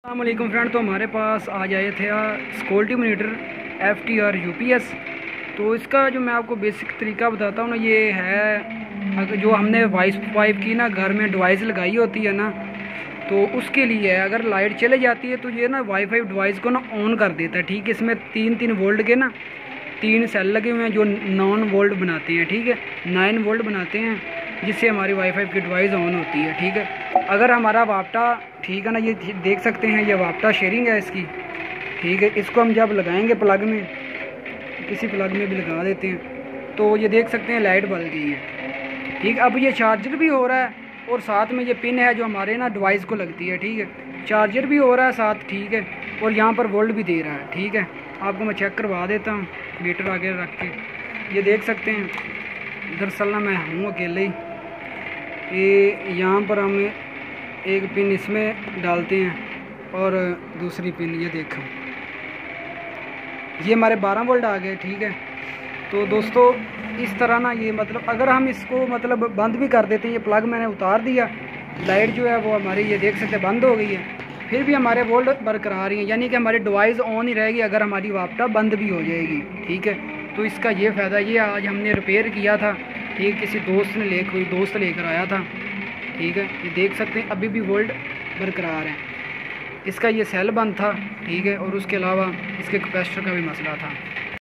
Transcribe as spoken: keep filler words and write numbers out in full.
अस्सलाम वालेकुम फ्रेंड। तो हमारे पास आज आए थे सिक्योरिटी मॉनिटर एफ टी और यू पी एस। तो इसका जो मैं आपको बेसिक तरीका बताता हूँ ना, ये है अगर जो हमने वाइस वाइफ की ना घर में डिवाइस लगाई होती है ना, तो उसके लिए है अगर लाइट चले जाती है तो ये ना वाईफाई डिवाइस को ना ऑन कर देता है। ठीक है, इसमें तीन तीन वोल्ट के ना तीन सेल लगे हुए हैं जो नॉन वोल्ट बनाते हैं। ठीक है, नाइन वोल्ट बनाते हैं जिससे हमारी वाईफाई की डिवाइस ऑन होती है। ठीक है, अगर हमारा वापटा ठीक है ना, ये देख सकते हैं ये वापटा शेयरिंग है इसकी। ठीक है, इसको हम जब लगाएंगे प्लग में, किसी प्लग में भी लगा देते हैं तो ये देख सकते हैं लाइट बल गई है। ठीक है, अब ये चार्जर भी हो रहा है और साथ में ये पिन है जो हमारे ना डिवाइस को लगती है। ठीक है, चार्जर भी हो रहा है साथ। ठीक है, और यहाँ पर वोल्ट भी दे रहा है। ठीक है, आपको मैं चेक करवा देता हूँ मीटर आगे रख के। ये देख सकते हैं, दरअसल ना मैं हूँ अकेले ही। ये यहाँ पर हम एक पिन इसमें डालते हैं और दूसरी पिन ये देखो, ये हमारे बारह वोल्ट आ गए। ठीक है, तो दोस्तों इस तरह ना ये मतलब अगर हम इसको मतलब बंद भी कर देते हैं, ये प्लग मैंने उतार दिया, लाइट जो है वो हमारी ये देख सकते हैं बंद हो गई है, फिर भी हमारे वोल्ट बरकरार ही है, यानी कि हमारी डिवाइस ऑन ही रहेगी अगर हमारी वापटा बंद भी हो जाएगी। ठीक है, तो इसका ये फ़ायदा ये आज हमने रिपेयर किया था। ठीक, किसी दोस्त ने ले कोई दोस्त लेकर आया था। ठीक है, ये देख सकते हैं अभी भी वोल्ट बरकरार है। इसका ये सेल बंद था। ठीक है, और उसके अलावा इसके कैपेसिटर का भी मसला था।